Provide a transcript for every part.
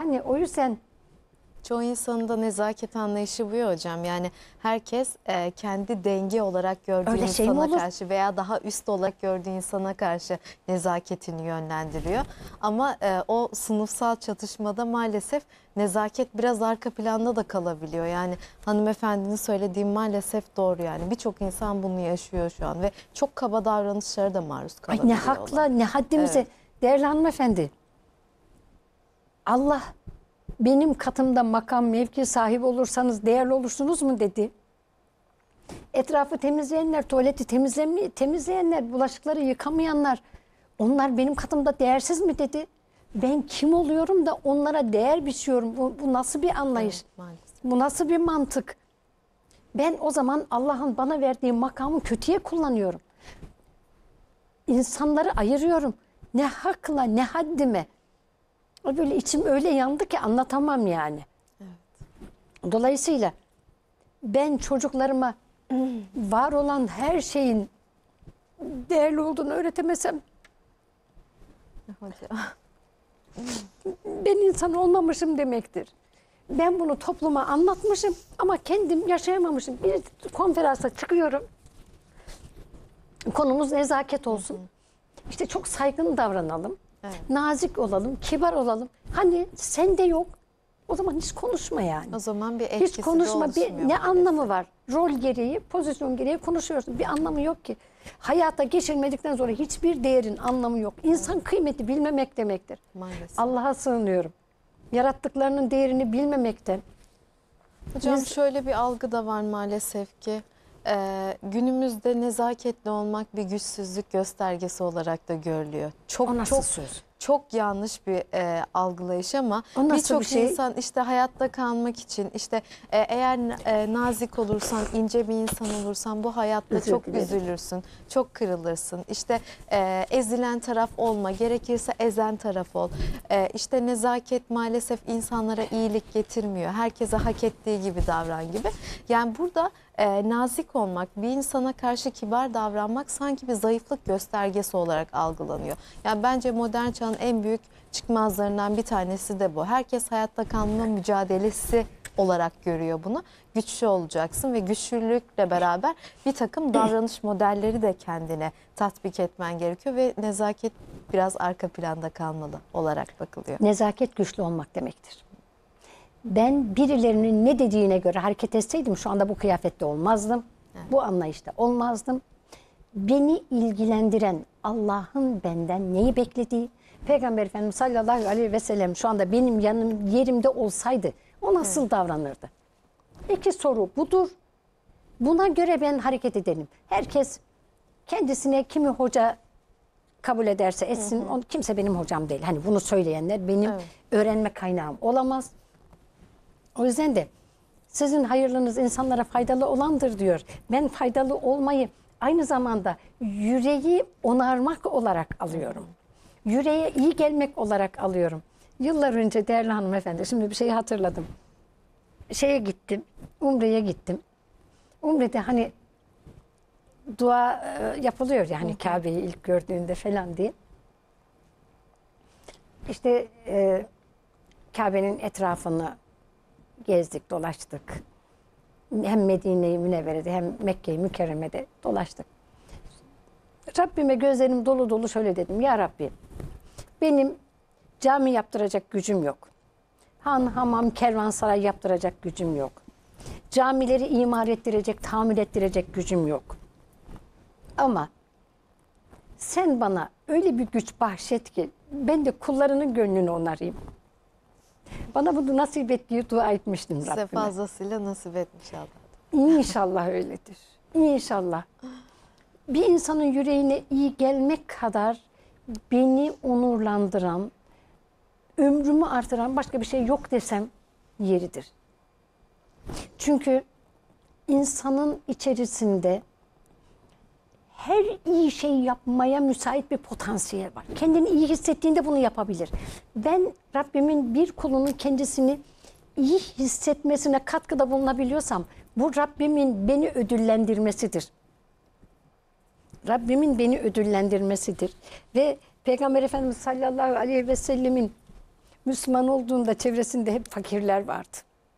Hani o yüzden Çoğu insanın da nezaket anlayışı bu ya hocam. Yani herkes kendi denge olarak gördüğü öyle şey mi insana olur? karşı veya daha üst olarak gördüğü insana karşı nezaketini yönlendiriyor. Ama o sınıfsal çatışmada maalesef nezaket biraz arka planda da kalabiliyor. Yani hanımefendinin söylediği maalesef doğru yani. Birçok insan bunu yaşıyor şu an ve çok kaba davranışlara da maruz Ay ne kalabiliyorlar. hakla, ne haddimize. Evet. Değerli hanımefendi, Allah benim katımda makam mevki sahibi olursanız değerli olursunuz mu dedi. Etrafı temizleyenler, tuvaleti temizleyenler, bulaşıkları yıkamayanlar, onlar benim katımda değersiz mi dedi. Ben kim oluyorum da onlara değer biçiyorum. Bu nasıl bir anlayış? Evet, maalesef. Bu nasıl bir mantık? Ben o zaman Allah'ın bana verdiği makamı kötüye kullanıyorum. İnsanları ayırıyorum. Ne hakla, ne haddime. Böyle içim öyle yandı ki anlatamam yani. Evet. Dolayısıyla ben çocuklarıma var olan her şeyin değerli olduğunu öğretemesem Hocam. ben insan olmamışım demektir. Ben bunu topluma anlatmışım ama kendim yaşayamamışım. Bir konferansa çıkıyorum. Konumuz nezaket olsun. İşte çok saygın davranalım. Evet. Nazik olalım, kibar olalım. Hani sende yok. O zaman hiç konuşma yani. O zaman bir etkisi Hiç konuşma. de oluşmuyor Ne maalesef. anlamı var? Rol gereği, pozisyon gereği konuşuyorsun. Bir anlamı yok ki. Hayata geçirmedikten sonra hiçbir değerin anlamı yok. İnsan kıymeti bilmemek demektir. Maalesef. Allah'a sığınıyorum. Yarattıklarının değerini bilmemekten. Hocam Biz- şöyle bir algı da var maalesef ki günümüzde nezaketli olmak bir güçsüzlük göstergesi olarak da görülüyor. O nasıl Çok söz? çok yanlış bir algılayış ama O nasıl birçok bir şey? insan işte hayatta kalmak için işte eğer nazik olursan, ince bir insan olursan bu hayatta Özür çok dilerim. üzülürsün, çok kırılırsın. İşte ezilen taraf olma, gerekirse ezen taraf ol. İşte nezaket maalesef insanlara iyilik getirmiyor. Herkese hak ettiği gibi davran gibi. Yani burada nazik olmak, bir insana karşı kibar davranmak sanki bir zayıflık göstergesi olarak algılanıyor. Yani bence modern çağın en büyük çıkmazlarından bir tanesi de bu. Herkes hayatta kalma mücadelesi olarak görüyor bunu. Güçlü olacaksın ve güçlülükle beraber bir takım davranış modelleri de kendine tatbik etmen gerekiyor ve nezaket biraz arka planda kalmalı olarak bakılıyor. Nezaket güçlü olmak demektir. Ben birilerinin ne dediğine göre hareket etseydim şu anda bu kıyafette olmazdım. Evet. Bu anlayışta olmazdım. Beni ilgilendiren Allah'ın benden neyi beklediği, Peygamber Efendimiz sallallahu aleyhi ve sellem şu anda benim yerimde olsaydı o nasıl davranırdı? İki soru budur. Buna göre ben hareket edelim. Herkes kendisine kimi hoca kabul ederse etsin. Kimse benim hocam değil. Hani bunu söyleyenler benim Evet. öğrenme kaynağım olamaz. O yüzden de sizin hayırlınız insanlara faydalı olandır diyor. Ben faydalı olmayı aynı zamanda yüreği onarmak olarak alıyorum. Yüreğe iyi gelmek olarak alıyorum. Yıllar önce değerli hanımefendi, şimdi bir şeyi hatırladım. Şeye gittim, Umre'ye gittim. Umre'de hani dua yapılıyor yani Kabe'yi ilk gördüğünde falan diye. İşte Kabe'nin etrafını gezdik, dolaştık. Hem Medine-i Münevvere'de hem Mekke-i Mükerreme'de dolaştık. Rabbime gözlerim dolu dolu şöyle dedim. Ya Rabbi, benim cami yaptıracak gücüm yok. Han, hamam, kervansaray yaptıracak gücüm yok. Camileri imar ettirecek, tamir ettirecek gücüm yok. Ama sen bana öyle bir güç bahşet ki ben de kullarının gönlünü onarayım. Bana bunu nasip et diye dua etmiştim Size Rabbime. fazlasıyla nasip etmiş Allah. İnşallah öyledir. İnşallah. Bir insanın yüreğine iyi gelmek kadar beni onurlandıran, ömrümü artıran başka bir şey yok desem yeridir. Çünkü insanın içerisinde her iyi şeyi yapmaya müsait bir potansiyel var. Kendini iyi hissettiğinde bunu yapabilir. Ben Rabbimin bir kulunun kendisini iyi hissetmesine katkıda bulunabiliyorsam bu Rabbimin beni ödüllendirmesidir. Rabbimin beni ödüllendirmesidir. Ve Peygamber Efendimiz sallallahu aleyhi ve sellemin Müslüman olduğunda çevresinde hep fakirler vardı.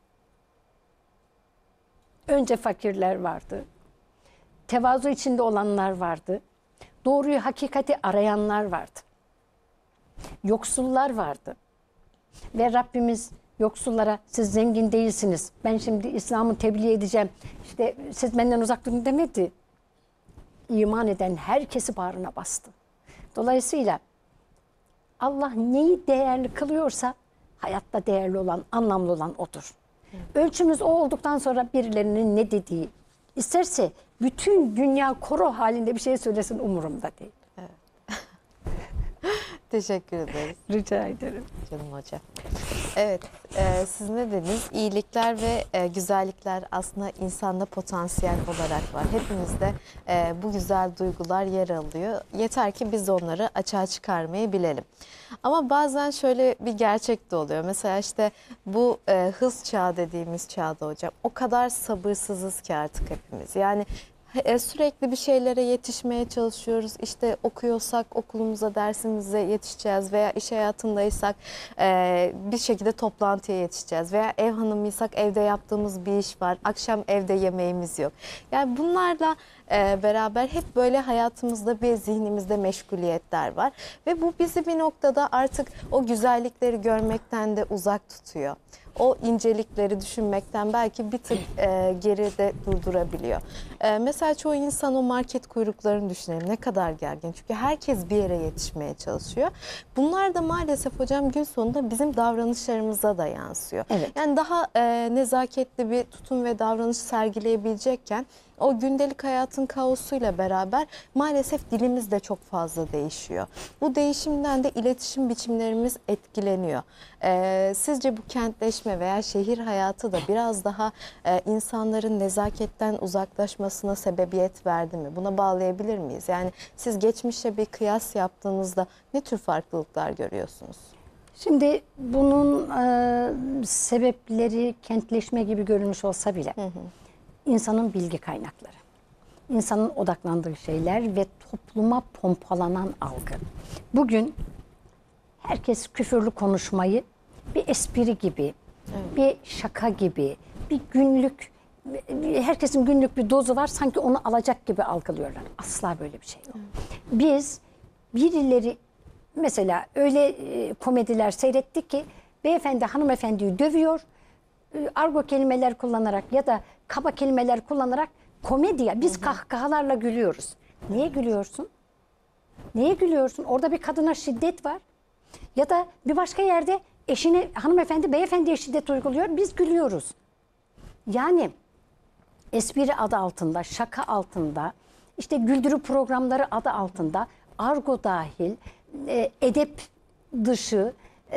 Önce fakirler vardı. Tevazu içinde olanlar vardı. Doğruyu, hakikati arayanlar vardı. Yoksullar vardı. Ve Rabbimiz yoksullara siz zengin değilsiniz, ben şimdi İslam'ı tebliğ edeceğim, İşte siz benden uzak durun demedi. İman eden herkesi bağrına bastı. Dolayısıyla Allah neyi değerli kılıyorsa hayatta değerli olan, anlamlı olan odur. Ölçümüz o olduktan sonra birilerinin ne dediği, isterse bütün dünya koro halinde bir şey söylesin, umurumda değil. Teşekkür ederiz. Rica ederim. Canım hocam. Evet, siz ne dediniz? İyilikler ve güzellikler aslında insanda potansiyel olarak var. Hepimizde bu güzel duygular yer alıyor. Yeter ki biz onları açığa çıkarmayı bilelim. Ama bazen şöyle bir gerçek de oluyor. Mesela işte bu hız çağı dediğimiz çağda hocam o kadar sabırsızız ki artık hepimiz. Yani sürekli bir şeylere yetişmeye çalışıyoruz. İşte okuyorsak okulumuza, dersimize yetişeceğiz veya iş hayatındaysak bir şekilde toplantıya yetişeceğiz veya ev hanımıysak evde yaptığımız bir iş var. Akşam evde yemeğimiz yok. Yani bunlarla beraber hep böyle hayatımızda bir zihnimizde meşguliyetler var ve bu bizi bir noktada artık o güzellikleri görmekten de uzak tutuyor. O incelikleri düşünmekten belki bir tık geride durdurabiliyor. Mesela çoğu insan o market kuyruklarını düşünelim. Ne kadar gergin. Çünkü herkes bir yere yetişmeye çalışıyor. Bunlar da maalesef hocam gün sonunda bizim davranışlarımıza da yansıyor. Evet. Yani daha nezaketli bir tutum ve davranış sergileyebilecekken o gündelik hayatın kaosuyla beraber maalesef dilimiz de çok fazla değişiyor. Bu değişimden de iletişim biçimlerimiz etkileniyor. Sizce bu kentleşme veya şehir hayatı da biraz daha insanların nezaketten uzaklaşmasına sebebiyet verdi mi? Buna bağlayabilir miyiz? Yani siz geçmişle bir kıyas yaptığınızda ne tür farklılıklar görüyorsunuz? Şimdi bunun sebepleri kentleşme gibi görülmüş olsa bile insanın bilgi kaynakları, insanın odaklandığı şeyler ve topluma pompalanan algı. Bugün herkes küfürlü konuşmayı bir espri gibi, bir şaka gibi, bir günlük, herkesin günlük bir dozu var, sanki onu alacak gibi algılıyorlar. Asla böyle bir şey yok. Biz birileri, mesela öyle komediler seyrettik ki beyefendi hanımefendiyi dövüyor, argo kelimeler kullanarak ya da kaba kelimeler kullanarak komedi, biz kahkahalarla gülüyoruz. Niye gülüyorsun? Niye gülüyorsun? Orada bir kadına şiddet var. Ya da bir başka yerde eşine, hanımefendi beyefendiye şiddet uyguluyor, biz gülüyoruz. Yani espri adı altında, şaka altında, işte güldürü programları adı altında, argo dahil, edep dışı,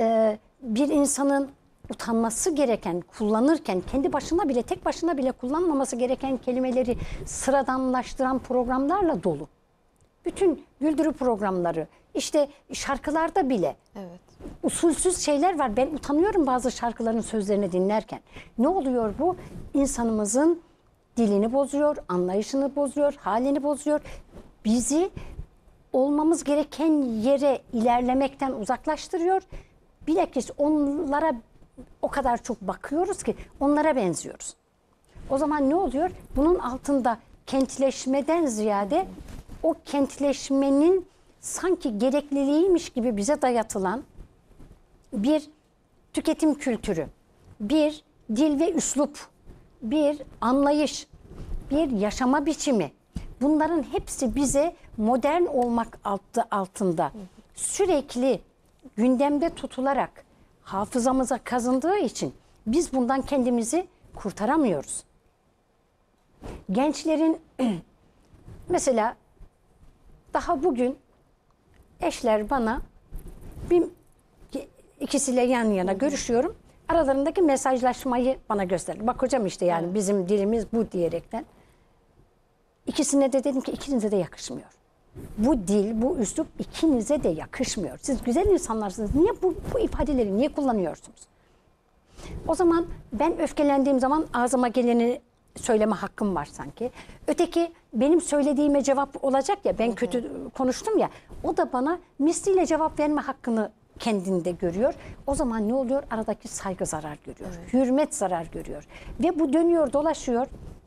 bir insanın utanması gereken, kullanırken kendi başına bile, tek başına bile kullanmaması gereken kelimeleri sıradanlaştıran programlarla dolu. Bütün güldürü programları, işte şarkılarda bile usulsüz şeyler var. Ben utanıyorum bazı şarkıların sözlerini dinlerken. Ne oluyor bu? İnsanımızın dilini bozuyor, anlayışını bozuyor, halini bozuyor. Bizi olmamız gereken yere ilerlemekten uzaklaştırıyor. Bilakis onlara o kadar çok bakıyoruz ki onlara benziyoruz. O zaman ne oluyor? Bunun altında kentleşmeden ziyade o kentleşmenin sanki gerekliliğiymiş gibi bize dayatılan bir tüketim kültürü, bir dil ve üslup, bir anlayış, bir yaşama biçimi. Bunların hepsi bize modern olmak altında sürekli gündemde tutularak hafızamıza kazındığı için biz bundan kendimizi kurtaramıyoruz. Gençlerin mesela daha bugün eşler bana ikisiyle yan yana görüşüyorum. Aralarındaki mesajlaşmayı bana gösterdi. Bak hocam işte yani bizim dilimiz bu diyerekten. İkisine de dedim ki ikinize de yakışmıyor. Bu dil, bu üslup ikinize de yakışmıyor. Siz güzel insanlarsınız. Niye bu ifadeleri niye kullanıyorsunuz? O zaman ben öfkelendiğim zaman ağzıma geleni söyleme hakkım var sanki. Öteki benim söylediğime cevap olacak ya, ben kötü konuştum ya, o da bana misliyle cevap verme hakkını kendinde görüyor. O zaman ne oluyor? Aradaki saygı zarar görüyor. Hürmet zarar görüyor. Ve bu dönüyor dolaşıyor.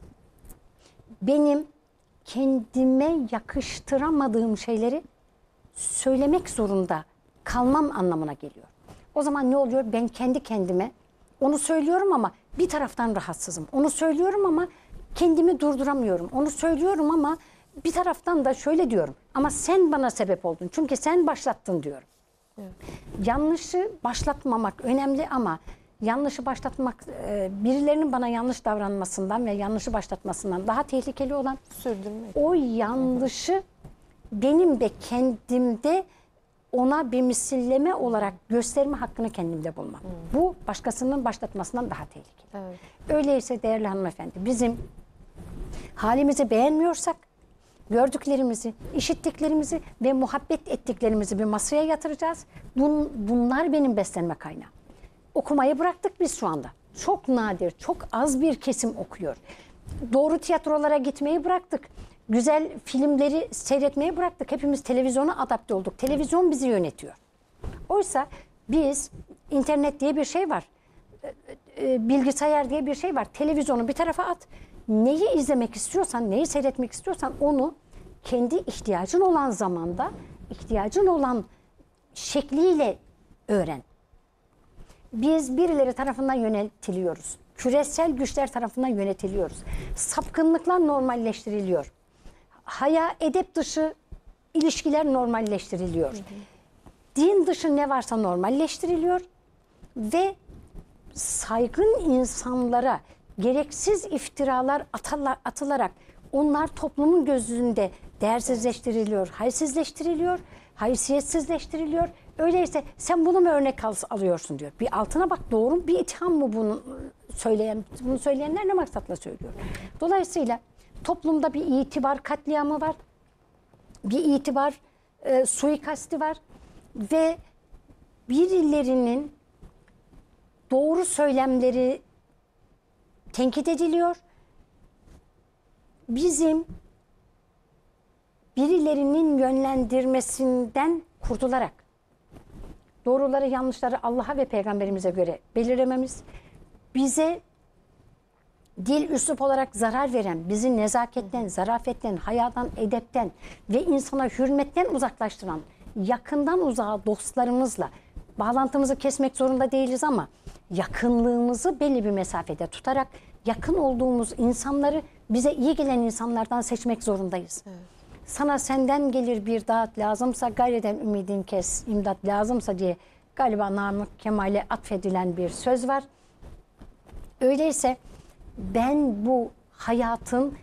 Benim kendime yakıştıramadığım şeyleri söylemek zorunda kalmam anlamına geliyor. O zaman ne oluyor? Ben kendi kendime onu söylüyorum ama bir taraftan rahatsızım. Onu söylüyorum ama kendimi durduramıyorum. Onu söylüyorum ama bir taraftan da şöyle diyorum. Ama sen bana sebep oldun. Çünkü sen başlattın diyorum. Evet. Yanlışı başlatmamak önemli ama yanlışı başlatmak birilerinin bana yanlış davranmasından ve yanlışı başlatmasından daha tehlikeli olan Sürdürmek. o yanlışı benim de kendimde ona bir misilleme olarak gösterme hakkını kendimde bulmam. Bu başkasının başlatmasından daha tehlikeli. Evet. Öyleyse değerli hanımefendi, bizim halimizi beğenmiyorsak gördüklerimizi, işittiklerimizi ve muhabbet ettiklerimizi bir masaya yatıracağız. Bunlar benim beslenme kaynağım. Okumayı bıraktık biz şu anda. Çok nadir, çok az bir kesim okuyor. Doğru tiyatrolara gitmeyi bıraktık. Güzel filmleri seyretmeyi bıraktık. Hepimiz televizyona adapte olduk. Televizyon bizi yönetiyor. Oysa biz, internet diye bir şey var. Bilgisayar diye bir şey var. Televizyonu bir tarafa at. Neyi izlemek istiyorsan, neyi seyretmek istiyorsan onu kendi ihtiyacın olan zamanda, ihtiyacın olan şekliyle öğren. Biz birileri tarafından yönetiliyoruz. Küresel güçler tarafından yönetiliyoruz. Sapkınlıklar normalleştiriliyor. Haya, edep dışı ilişkiler normalleştiriliyor. Din dışı ne varsa normalleştiriliyor. Ve saygın insanlara gereksiz iftiralar atılarak onlar toplumun gözünde değersizleştiriliyor, haysizleştiriliyor, haysiyetsizleştiriliyor. Öyleyse sen bunu mu örnek alıyorsun diyor. Bir altına bak, doğru bir itham mı bunu söyleyenler ne maksatla söylüyor. Dolayısıyla toplumda bir itibar katliamı var, bir itibar suikasti var ve birilerinin doğru söylemleri tenkit ediliyor. Bizim birilerinin yönlendirmesinden kurtularak doğruları yanlışları Allah'a ve peygamberimize göre belirlememiz, bize dil üslup olarak zarar veren, bizi nezaketten, zarafetten, hayadan, edepten ve insana hürmetten uzaklaştıran, yakından uzağa dostlarımızla bağlantımızı kesmek zorunda değiliz ama yakınlığımızı belli bir mesafede tutarak yakın olduğumuz insanları bize iyi gelen insanlardan seçmek zorundayız. Evet. Sana senden gelir bir dağıt lazımsa gayreden ümidin kes, imdat lazımsa diye galiba Namık Kemal'e atfedilen bir söz var. Öyleyse ben bu hayatın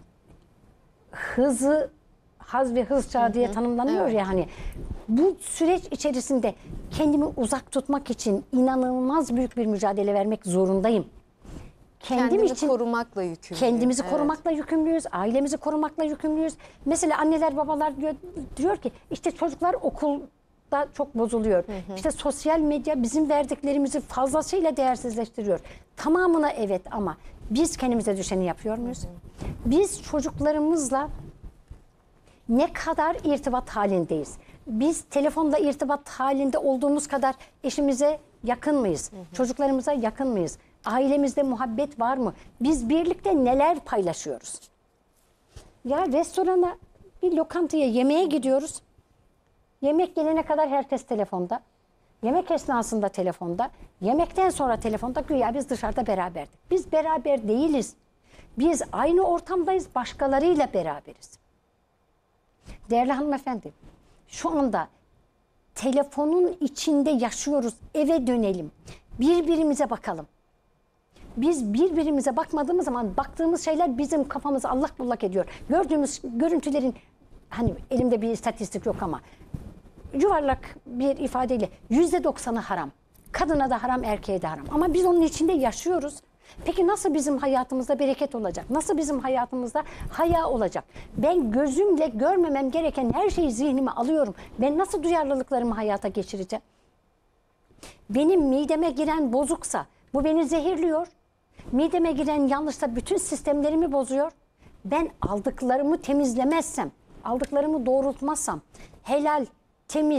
haz ve hız çağı diye tanımlanıyor, evet. Ya hani bu süreç içerisinde kendimi uzak tutmak için inanılmaz büyük bir mücadele vermek zorundayım. Kendimizi korumakla yükümlüyüz. Kendimizi korumakla yükümlüyüz, ailemizi korumakla yükümlüyüz. Mesela anneler babalar diyor ki işte çocuklar okulda çok bozuluyor. İşte sosyal medya bizim verdiklerimizi fazlasıyla değersizleştiriyor. Tamamına evet ama biz kendimize düşeni yapıyor muyuz? Biz çocuklarımızla ne kadar irtibat halindeyiz? Biz telefonla irtibat halinde olduğumuz kadar eşimize yakın mıyız? Çocuklarımıza yakın mıyız? Ailemizde muhabbet var mı? Biz birlikte neler paylaşıyoruz? Ya restorana, bir lokantaya yemeğe gidiyoruz. Yemek gelene kadar herkes telefonda. Yemek esnasında telefonda. Yemekten sonra telefonda, güya biz dışarıda beraberdik. Biz beraber değiliz. Biz aynı ortamdayız, başkalarıyla beraberiz. Değerli hanımefendi, şu anda telefonun içinde yaşıyoruz. Eve dönelim. Birbirimize bakalım. Biz birbirimize bakmadığımız zaman baktığımız şeyler bizim kafamızı allak bullak ediyor. Gördüğümüz görüntülerin, hani elimde bir istatistik yok ama yuvarlak bir ifadeyle %90'ı haram. Kadına da haram, erkeğe de haram. Ama biz onun içinde yaşıyoruz. Peki nasıl bizim hayatımızda bereket olacak? Nasıl bizim hayatımızda haya olacak? Ben gözümle görmemem gereken her şeyi zihnime alıyorum. Ben nasıl duyarlılıklarımı hayata geçireceğim? Benim mideme giren bozuksa bu beni zehirliyor. Mideme giren yanlışsa bütün sistemlerimi bozuyor. Ben aldıklarımı temizlemezsem, aldıklarımı doğrultmazsam, helal, temiz,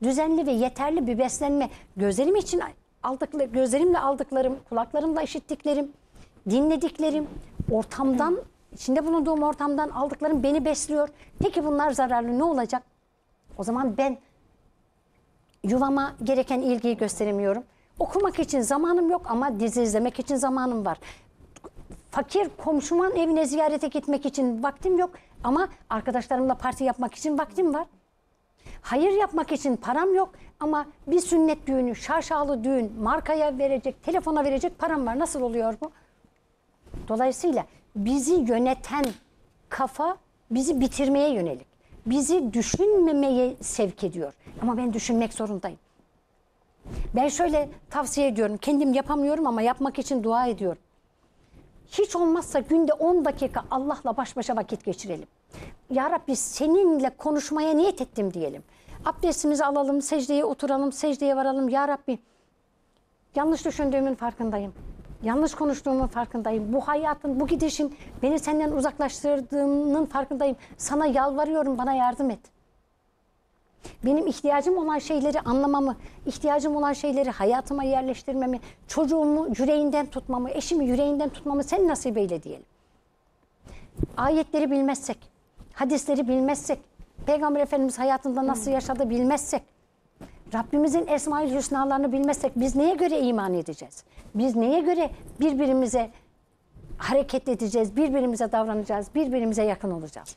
düzenli ve yeterli bir beslenme, gözlerimle aldıklarım, kulaklarımla işittiklerim, dinlediklerim, ortamdan, içinde bulunduğum ortamdan aldıklarım beni besliyor. Peki bunlar zararlı, ne olacak? O zaman ben yuvama gereken ilgiyi gösteremiyorum. Okumak için zamanım yok ama dizi izlemek için zamanım var. Fakir komşumun evine ziyarete gitmek için vaktim yok ama arkadaşlarımla parti yapmak için vaktim var. Hayır yapmak için param yok ama bir sünnet düğünü, şaşalı düğün, markaya verecek, telefona verecek param var. Nasıl oluyor bu? Dolayısıyla bizi yöneten kafa bizi bitirmeye yönelik. Bizi düşünmemeye sevk ediyor. Ama ben düşünmek zorundayım. Ben şöyle tavsiye ediyorum. Kendim yapamıyorum ama yapmak için dua ediyorum. Hiç olmazsa günde 10 dakika Allah'la baş başa vakit geçirelim. Ya Rabbi seninle konuşmaya niyet ettim diyelim. Abdestimizi alalım, secdeye oturalım, secdeye varalım. Ya Rabbi yanlış düşündüğümün farkındayım. Yanlış konuştuğumun farkındayım. Bu hayatın, bu gidişin beni senden uzaklaştırdığının farkındayım. Sana yalvarıyorum, bana yardım et. Benim ihtiyacım olan şeyleri anlamamı, ihtiyacım olan şeyleri hayatıma yerleştirmemi, çocuğumu yüreğinden tutmamı, eşimi yüreğinden tutmamı sen nasip eyle diyelim. Ayetleri bilmezsek, hadisleri bilmezsek, Peygamber Efendimiz hayatında nasıl yaşadı bilmezsek, Rabbimizin Esma-ül Hüsnalarını bilmezsek biz neye göre iman edeceğiz? Biz neye göre birbirimize hareket edeceğiz, birbirimize davranacağız, birbirimize yakın olacağız?